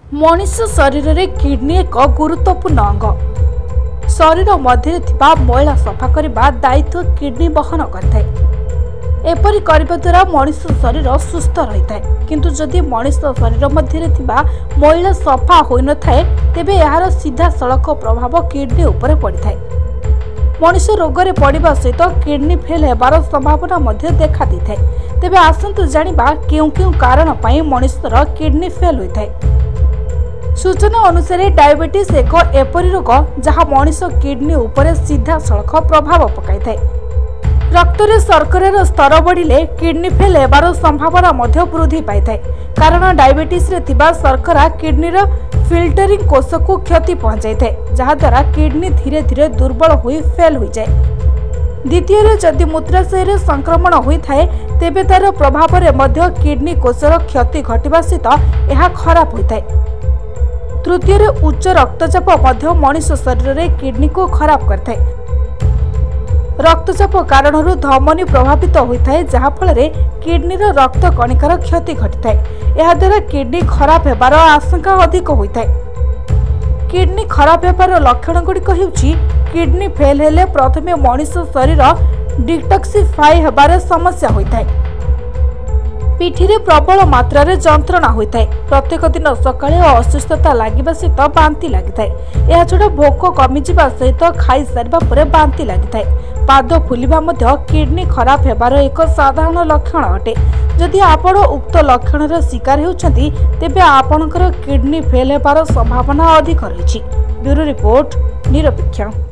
मनीष शरीर में किडनी एक गुरुत्वपूर्ण अंग। शरीर मध्य मैला सफा करने दायित्व किडनी बहन करथाय। एपरि करबा द्वारा मनीष शरीर सुस्थ रही है, किंतु जदि मनीष शरीर मध्य मैला सफा होई न थाए तेबे यार सीधा सड़क प्रभाव किडनी उपर पड़िथाय। मनीष रोग रे पड़िबा सहित किडनी फेल हेबार संभावना मध्य देखा देइथाय। तेबे आसंतु जानिबा केउ कारण पई मनीषर किडनी फेल होइथाय। सूचना अनुसार डायबिटीज एक एपरि रोग जहाँ मनीष किडनी उपर सीधा सड़क प्रभाव पकाई थाए। रक्त रे शर्करार स्तर बढ़िले किडनी फेल हेबार संभावना मध्य वृद्धि पाई थाए, कारण डायबिटीज रे थिबा शर्करा किडनी रो फिल्टरिंग कोष को क्षति पहुंचाई थाए, जहा द्वारा किडनी धीरे धीरे दुर्बल होई फेल हो जाए। द्वितीय रे जदि मूत्राशय रे संक्रमण होई थाए तेबे तार प्रभाव रे मध्य किडनी कोषर क्षति घटिबा सहित यह खराब होई थाए। तृतीय रे उच्च रक्तचाप मध्य मनीष शरीर रे किडनी को खराब करथाय। रक्तचाप कारणरू धमनी प्रभावित होता है, जहाँ फल किडनी रक्त कणिकार क्षति घटी थाए। यह द्वारा किडनी खराब हेबार आशंका अधिक होता है। किडनी खराब हेबार लक्षण गुड़िक हेउछि किडनी फेल हेले प्रथमे मनीष शरीर डिटॉक्सिफाई हेबार समस्या होता है। पिठी रे प्रबल मात्रा रे जंत्रणा होता है। प्रत्येक दिन सकाळे असुस्थता लागिबा सहित बांती लागिथाय। एहा छडा भोक कमी जिबा सहित खाई सारिबा परे बांती लागिथाय। पाद फुलिबा मध्य किडनी खराब हेबार एक साधारण लक्षण अटे। जदि आपण उक्त लक्षण शिकार हेउछंती तेबे आपणकर किडनी फेल हेबार संभावना अधिक रहिछि। ब्यूरो रिपोर्ट निरपेक्ष।